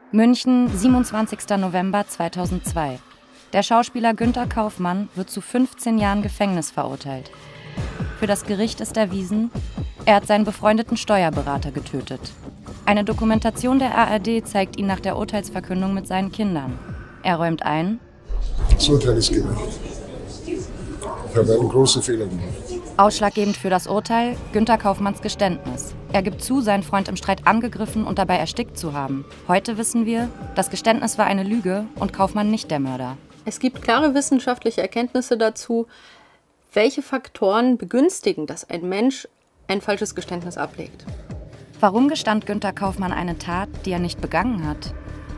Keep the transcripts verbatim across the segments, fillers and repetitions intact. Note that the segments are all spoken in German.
München, siebenundzwanzigster November zweitausendzwei. Der Schauspieler Günther Kaufmann wird zu fünfzehn Jahren Gefängnis verurteilt. Für das Gericht ist erwiesen, er hat seinen befreundeten Steuerberater getötet. Eine Dokumentation der A R D zeigt ihn nach der Urteilsverkündung mit seinen Kindern. Er räumt ein: Das Urteil ist gerecht. Ich habe einen großen Fehler gemacht. Ausschlaggebend für das Urteil Günther Kaufmanns Geständnis. Er gibt zu, seinen Freund im Streit angegriffen und dabei erstickt zu haben. Heute wissen wir, das Geständnis war eine Lüge und Kaufmann nicht der Mörder. Es gibt klare wissenschaftliche Erkenntnisse dazu, welche Faktoren begünstigen, dass ein Mensch ein falsches Geständnis ablegt. Warum gestand Günther Kaufmann eine Tat, die er nicht begangen hat?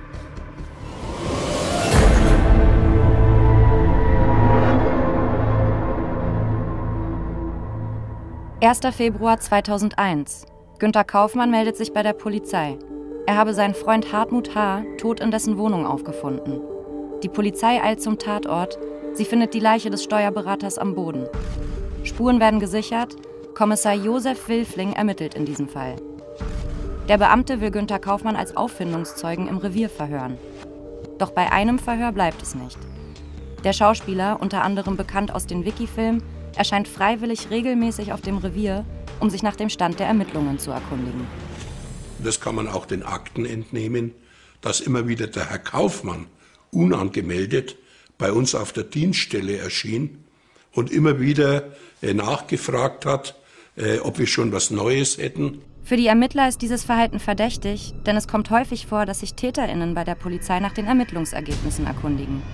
erster Februar zweitausendeins. Günther Kaufmann meldet sich bei der Polizei. Er habe seinen Freund Hartmut H. tot in dessen Wohnung aufgefunden. Die Polizei eilt zum Tatort. Sie findet die Leiche des Steuerberaters am Boden. Spuren werden gesichert. Kommissar Josef Wilfling ermittelt in diesem Fall. Der Beamte will Günther Kaufmann als Auffindungszeugen im Revier verhören. Doch bei einem Verhör bleibt es nicht. Der Schauspieler, unter anderem bekannt aus den Wiki-Filmen, erscheint freiwillig regelmäßig auf dem Revier, um sich nach dem Stand der Ermittlungen zu erkundigen. Das kann man auch den Akten entnehmen, dass immer wieder der Herr Kaufmann unangemeldet bei uns auf der Dienststelle erschien und immer wieder äh, nachgefragt hat, äh, ob wir schon was Neues hätten. Für die Ermittler ist dieses Verhalten verdächtig, denn es kommt häufig vor, dass sich TäterInnen bei der Polizei nach den Ermittlungsergebnissen erkundigen.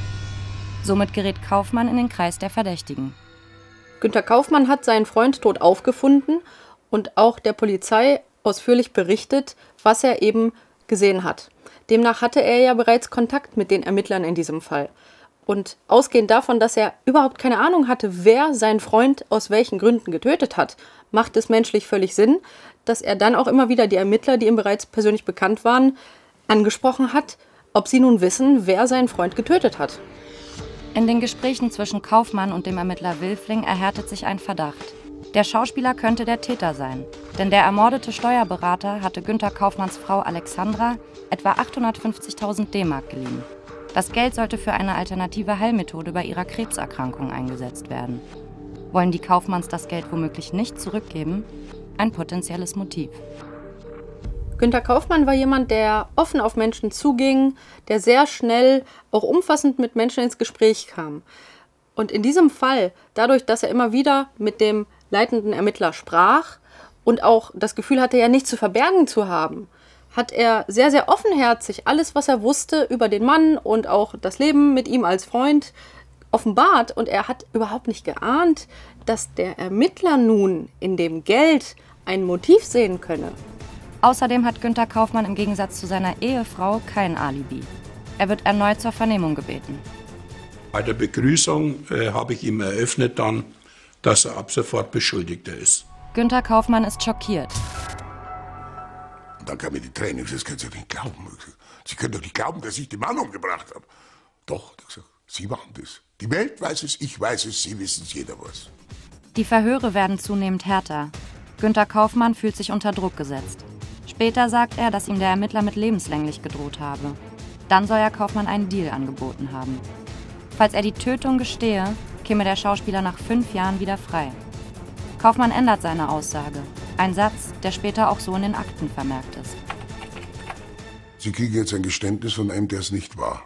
Somit gerät Kaufmann in den Kreis der Verdächtigen. Günther Kaufmann hat seinen Freund tot aufgefunden und auch der Polizei ausführlich berichtet, was er eben gesehen hat. Demnach hatte er ja bereits Kontakt mit den Ermittlern in diesem Fall. Und ausgehend davon, dass er überhaupt keine Ahnung hatte, wer seinen Freund aus welchen Gründen getötet hat, macht es menschlich völlig Sinn, dass er dann auch immer wieder die Ermittler, die ihm bereits persönlich bekannt waren, angesprochen hat, ob sie nun wissen, wer seinen Freund getötet hat. In den Gesprächen zwischen Kaufmann und dem Ermittler Wilfling erhärtet sich ein Verdacht. Der Schauspieler könnte der Täter sein, denn der ermordete Steuerberater hatte Günther Kaufmanns Frau Alexandra etwa achthundertfünfzigtausend D-Mark geliehen. Das Geld sollte für eine alternative Heilmethode bei ihrer Krebserkrankung eingesetzt werden. Wollen die Kaufmanns das Geld womöglich nicht zurückgeben? Ein potenzielles Motiv. Günther Kaufmann war jemand, der offen auf Menschen zuging, der sehr schnell auch umfassend mit Menschen ins Gespräch kam. Und in diesem Fall, dadurch, dass er immer wieder mit dem leitenden Ermittler sprach und auch das Gefühl hatte, ja nichts zu verbergen zu haben, hat er sehr, sehr offenherzig alles, was er wusste über den Mann und auch das Leben mit ihm als Freund offenbart. Und er hat überhaupt nicht geahnt, dass der Ermittler nun in dem Geld ein Motiv sehen könne. Außerdem hat Günther Kaufmann im Gegensatz zu seiner Ehefrau kein Alibi. Er wird erneut zur Vernehmung gebeten. Bei der Begrüßung äh, habe ich ihm eröffnet dann, dass er ab sofort Beschuldigter ist. Günther Kaufmann ist schockiert. Und dann kamen die Tränen. Das können Sie doch nicht glauben. Sie können doch nicht glauben, dass ich den Mann umgebracht habe. Doch, hat er gesagt, Sie machen das. Die Welt weiß es, ich weiß es, Sie wissen es, jeder was. Die Verhöre werden zunehmend härter. Günther Kaufmann fühlt sich unter Druck gesetzt. Später sagt er, dass ihm der Ermittler mit lebenslänglich gedroht habe. Dann soll er Kaufmann einen Deal angeboten haben. Falls er die Tötung gestehe, käme der Schauspieler nach fünf Jahren wieder frei. Kaufmann ändert seine Aussage. Ein Satz, der später auch so in den Akten vermerkt ist. Sie kriegen jetzt ein Geständnis von einem, der es nicht war.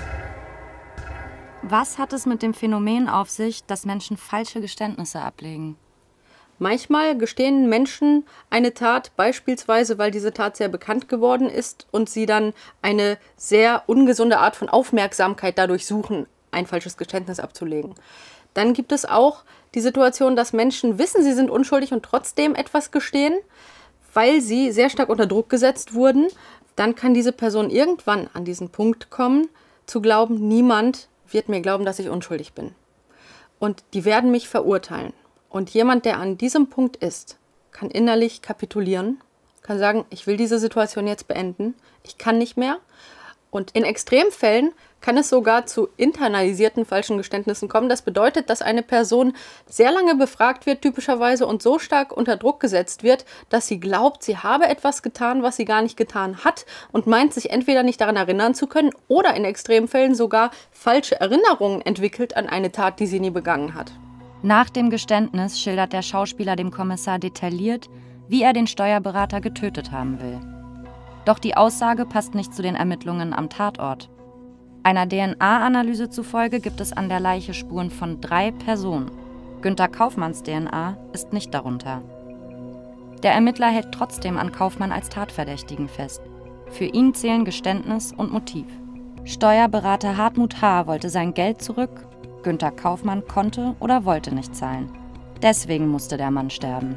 Was hat es mit dem Phänomen auf sich, dass Menschen falsche Geständnisse ablegen? Manchmal gestehen Menschen eine Tat, beispielsweise weil diese Tat sehr bekannt geworden ist und sie dann eine sehr ungesunde Art von Aufmerksamkeit dadurch suchen, ein falsches Geständnis abzulegen. Dann gibt es auch die Situation, dass Menschen wissen, sie sind unschuldig und trotzdem etwas gestehen, weil sie sehr stark unter Druck gesetzt wurden. Dann kann diese Person irgendwann an diesen Punkt kommen, zu glauben, niemand wird mir glauben, dass ich unschuldig bin. Und die werden mich verurteilen. Und jemand, der an diesem Punkt ist, kann innerlich kapitulieren, kann sagen, ich will diese Situation jetzt beenden, ich kann nicht mehr. Und in Extremfällen kann es sogar zu internalisierten falschen Geständnissen kommen. Das bedeutet, dass eine Person sehr lange befragt wird, typischerweise, und so stark unter Druck gesetzt wird, dass sie glaubt, sie habe etwas getan, was sie gar nicht getan hat und meint, sich entweder nicht daran erinnern zu können oder in Extremfällen sogar falsche Erinnerungen entwickelt an eine Tat, die sie nie begangen hat. Nach dem Geständnis schildert der Schauspieler dem Kommissar detailliert, wie er den Steuerberater getötet haben will. Doch die Aussage passt nicht zu den Ermittlungen am Tatort. Einer D N A-Analyse zufolge gibt es an der Leiche Spuren von drei Personen. Günter Kaufmanns D N A ist nicht darunter. Der Ermittler hält trotzdem an Kaufmann als Tatverdächtigen fest. Für ihn zählen Geständnis und Motiv. Steuerberater Hartmut H. wollte sein Geld zurück, Günter Kaufmann konnte oder wollte nicht zahlen. Deswegen musste der Mann sterben.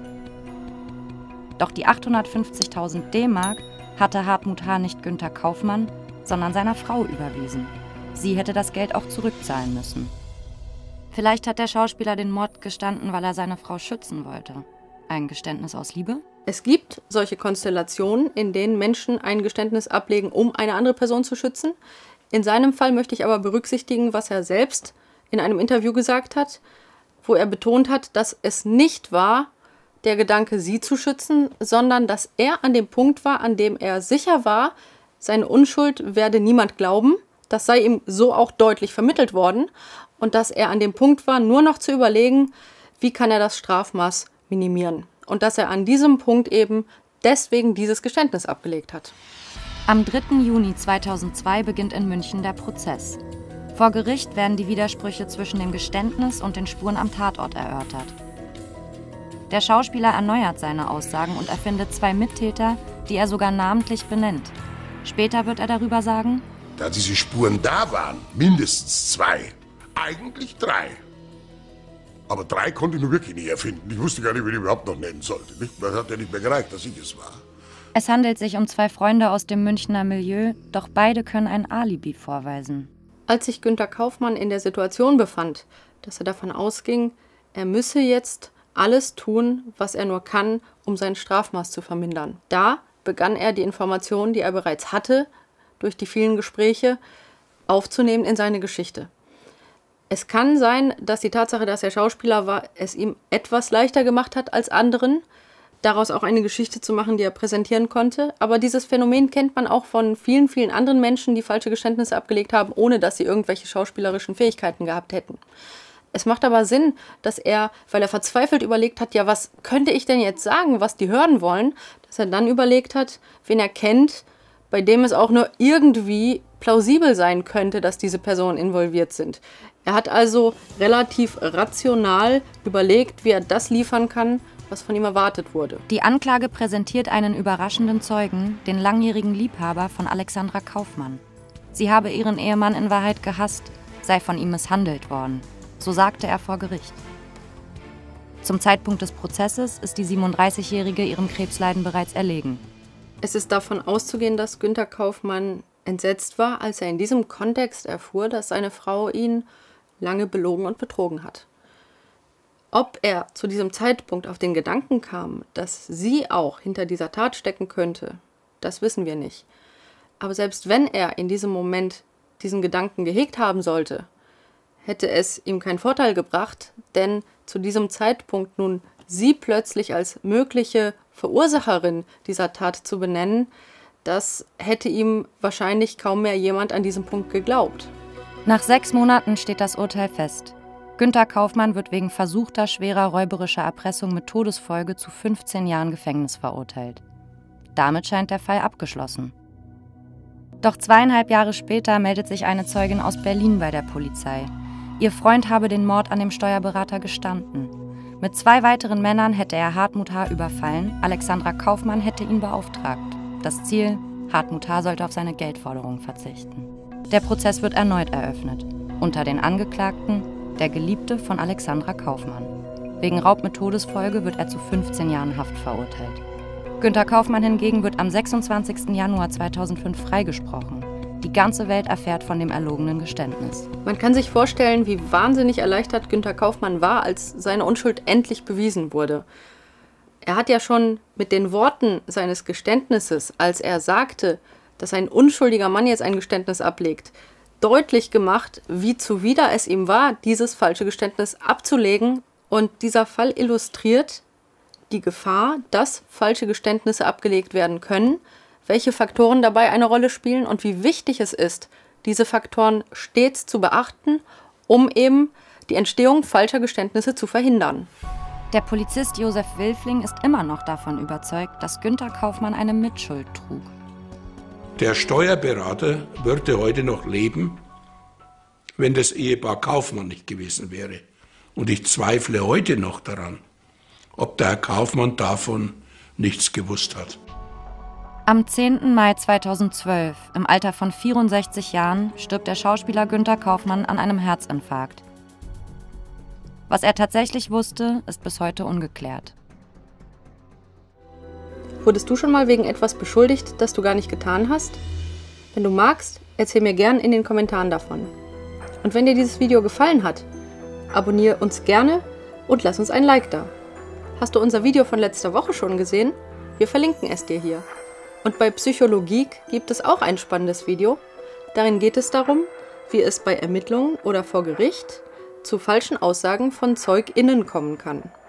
Doch die achthundertfünfzigtausend D-Mark hatte Hartmut H. nicht Günter Kaufmann, sondern seiner Frau überwiesen. Sie hätte das Geld auch zurückzahlen müssen. Vielleicht hat der Schauspieler den Mord gestanden, weil er seine Frau schützen wollte. Ein Geständnis aus Liebe? Es gibt solche Konstellationen, in denen Menschen ein Geständnis ablegen, um eine andere Person zu schützen. In seinem Fall möchte ich aber berücksichtigen, was er selbst in einem Interview gesagt hat, wo er betont hat, dass es nicht war, der Gedanke, sie zu schützen, sondern dass er an dem Punkt war, an dem er sicher war, seine Unschuld werde niemand glauben. Das sei ihm so auch deutlich vermittelt worden. Und dass er an dem Punkt war, nur noch zu überlegen, wie kann er das Strafmaß minimieren. Und dass er an diesem Punkt eben deswegen dieses Geständnis abgelegt hat. Am dritten Juni zweitausendzwei beginnt in München der Prozess. Vor Gericht werden die Widersprüche zwischen dem Geständnis und den Spuren am Tatort erörtert. Der Schauspieler erneuert seine Aussagen und erfindet zwei Mittäter, die er sogar namentlich benennt. Später wird er darüber sagen: Da diese Spuren da waren, mindestens zwei, eigentlich drei. Aber drei konnte ich nur wirklich nicht erfinden. Ich wusste gar nicht, wie ich überhaupt noch nennen sollte. Das hat ja nicht mehr gereicht, dass ich es war. Es handelt sich um zwei Freunde aus dem Münchner Milieu, doch beide können ein Alibi vorweisen. Als sich Günter Kaufmann in der Situation befand, dass er davon ausging, er müsse jetzt alles tun, was er nur kann, um sein Strafmaß zu vermindern. Da begann er die Informationen, die er bereits hatte, durch die vielen Gespräche aufzunehmen in seine Geschichte. Es kann sein, dass die Tatsache, dass er Schauspieler war, es ihm etwas leichter gemacht hat als anderen, daraus auch eine Geschichte zu machen, die er präsentieren konnte. Aber dieses Phänomen kennt man auch von vielen, vielen anderen Menschen, die falsche Geständnisse abgelegt haben, ohne dass sie irgendwelche schauspielerischen Fähigkeiten gehabt hätten. Es macht aber Sinn, dass er, weil er verzweifelt überlegt hat, ja, was könnte ich denn jetzt sagen, was die hören wollen, dass er dann überlegt hat, wen er kennt, bei dem es auch nur irgendwie plausibel sein könnte, dass diese Personen involviert sind. Er hat also relativ rational überlegt, wie er das liefern kann, was von ihm erwartet wurde. Die Anklage präsentiert einen überraschenden Zeugen, den langjährigen Liebhaber von Alexandra Kaufmann. Sie habe ihren Ehemann in Wahrheit gehasst, sei von ihm misshandelt worden. So sagte er vor Gericht. Zum Zeitpunkt des Prozesses ist die siebenunddreißigjährige ihrem Krebsleiden bereits erlegen. Es ist davon auszugehen, dass Günter Kaufmann entsetzt war, als er in diesem Kontext erfuhr, dass seine Frau ihn lange belogen und betrogen hat. Ob er zu diesem Zeitpunkt auf den Gedanken kam, dass sie auch hinter dieser Tat stecken könnte, das wissen wir nicht. Aber selbst wenn er in diesem Moment diesen Gedanken gehegt haben sollte, hätte es ihm keinen Vorteil gebracht, denn zu diesem Zeitpunkt nun sie plötzlich als mögliche Verursacherin dieser Tat zu benennen, das hätte ihm wahrscheinlich kaum mehr jemand an diesem Punkt geglaubt. Nach sechs Monaten steht das Urteil fest. Günter Kaufmann wird wegen versuchter schwerer räuberischer Erpressung mit Todesfolge zu fünfzehn Jahren Gefängnis verurteilt. Damit scheint der Fall abgeschlossen. Doch zweieinhalb Jahre später meldet sich eine Zeugin aus Berlin bei der Polizei. Ihr Freund habe den Mord an dem Steuerberater gestanden. Mit zwei weiteren Männern hätte er Hartmut H. überfallen, Alexandra Kaufmann hätte ihn beauftragt. Das Ziel: Hartmut H. sollte auf seine Geldforderung verzichten. Der Prozess wird erneut eröffnet. Unter den Angeklagten der Geliebte von Alexandra Kaufmann. Wegen Raub mit Todesfolge wird er zu fünfzehn Jahren Haft verurteilt. Günter Kaufmann hingegen wird am sechsundzwanzigsten Januar zweitausendfünf freigesprochen. Die ganze Welt erfährt von dem erlogenen Geständnis. Man kann sich vorstellen, wie wahnsinnig erleichtert Günter Kaufmann war, als seine Unschuld endlich bewiesen wurde. Er hat ja schon mit den Worten seines Geständnisses, als er sagte, dass ein unschuldiger Mann jetzt ein Geständnis ablegt, deutlich gemacht, wie zuwider es ihm war, dieses falsche Geständnis abzulegen. Und dieser Fall illustriert die Gefahr, dass falsche Geständnisse abgelegt werden können, welche Faktoren dabei eine Rolle spielen und wie wichtig es ist, diese Faktoren stets zu beachten, um eben die Entstehung falscher Geständnisse zu verhindern. Der Polizist Josef Wilfling ist immer noch davon überzeugt, dass Günther Kaufmann eine Mitschuld trug. Der Steuerberater würde heute noch leben, wenn das Ehepaar Kaufmann nicht gewesen wäre. Und ich zweifle heute noch daran, ob der Herr Kaufmann davon nichts gewusst hat. Am zehnten Mai zweitausendzwölf, im Alter von vierundsechzig Jahren, stirbt der Schauspieler Günther Kaufmann an einem Herzinfarkt. Was er tatsächlich wusste, ist bis heute ungeklärt. Wurdest du schon mal wegen etwas beschuldigt, das du gar nicht getan hast? Wenn du magst, erzähl mir gern in den Kommentaren davon. Und wenn dir dieses Video gefallen hat, abonniere uns gerne und lass uns ein Like da. Hast du unser Video von letzter Woche schon gesehen? Wir verlinken es dir hier. Und bei Psychologie gibt es auch ein spannendes Video. Darin geht es darum, wie es bei Ermittlungen oder vor Gericht zu falschen Aussagen von ZeugInnen kommen kann.